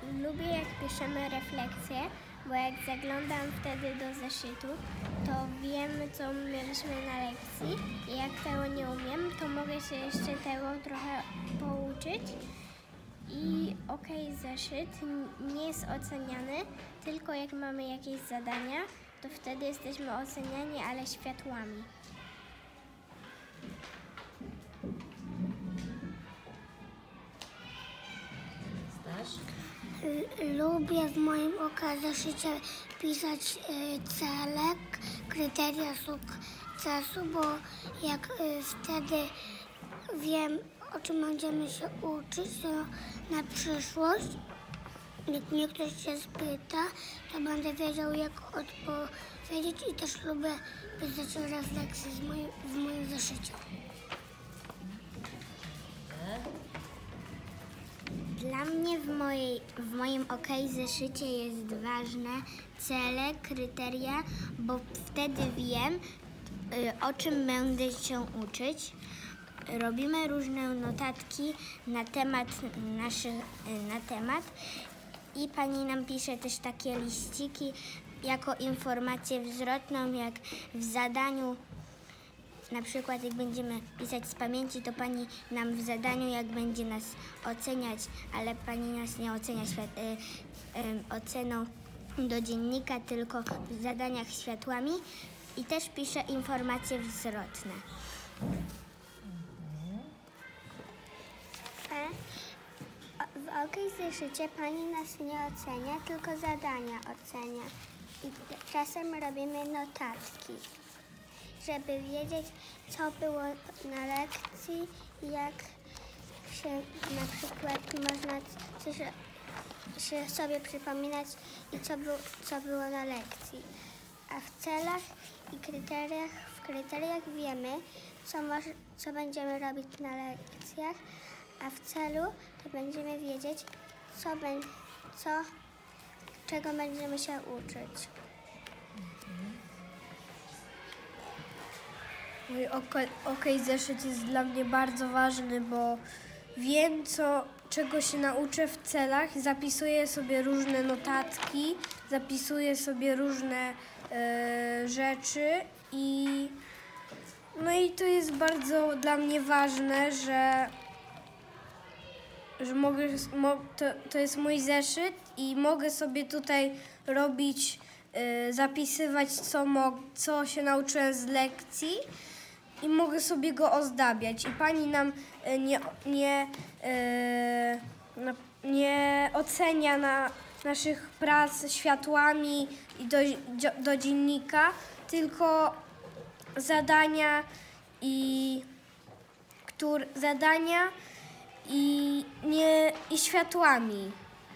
Lubię, jak piszemy refleksje, bo jak zaglądam wtedy do zeszytu, to wiem, co mieliśmy na lekcji i jak tego nie umiem, to mogę się jeszcze tego trochę pouczyć. I zeszyt nie jest oceniany, tylko jak mamy jakieś zadania, to wtedy jesteśmy oceniani, ale światłami. Lubię w moim zeszycie pisać cele, kryteria sukcesu, bo jak wtedy wiem, o czym będziemy się uczyć, to na przyszłość, jak mnie ktoś się spyta, to będę wiedział, jak odpowiedzieć i też lubię pisać refleksje w moim zeszycie. Dla mnie w moim zeszycie jest ważne cele, kryteria, bo wtedy wiem, o czym będę się uczyć. Robimy różne notatki na temat i pani nam pisze też takie liściki jako informację zwrotną, jak w zadaniu. Na przykład jak będziemy pisać z pamięci, to pani nam w zadaniu, jak będzie nas oceniać, ale pani nas nie ocenia oceną do dziennika, tylko w zadaniach światłami i też pisze informacje zwrotne. W zeszycie pani nas nie ocenia, tylko zadania ocenia. I czasem robimy notatki, żeby wiedzieć, co było na lekcji, jak się na przykład można się sobie przypominać i co było na lekcji. A w celach i kryteriach wiemy, co będziemy robić na lekcjach, a w celu to będziemy wiedzieć, czego będziemy się uczyć. Mój zeszyt jest dla mnie bardzo ważny, bo wiem, czego się nauczę w celach. Zapisuję sobie różne notatki, zapisuję sobie różne rzeczy i to jest bardzo dla mnie ważne, że to jest mój zeszyt i mogę sobie tutaj robić, zapisywać, co się nauczyłem z lekcji i mogę sobie go ozdabiać. I pani nam nie ocenia naszych prac światłami i do dziennika, tylko zadania i światłami.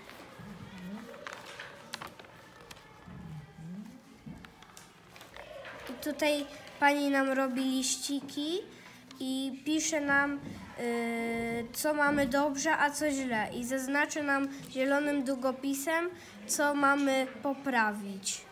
I tutaj pani nam robi liściki i pisze nam, co mamy dobrze, a co źle. I zaznaczy nam zielonym długopisem, co mamy poprawić.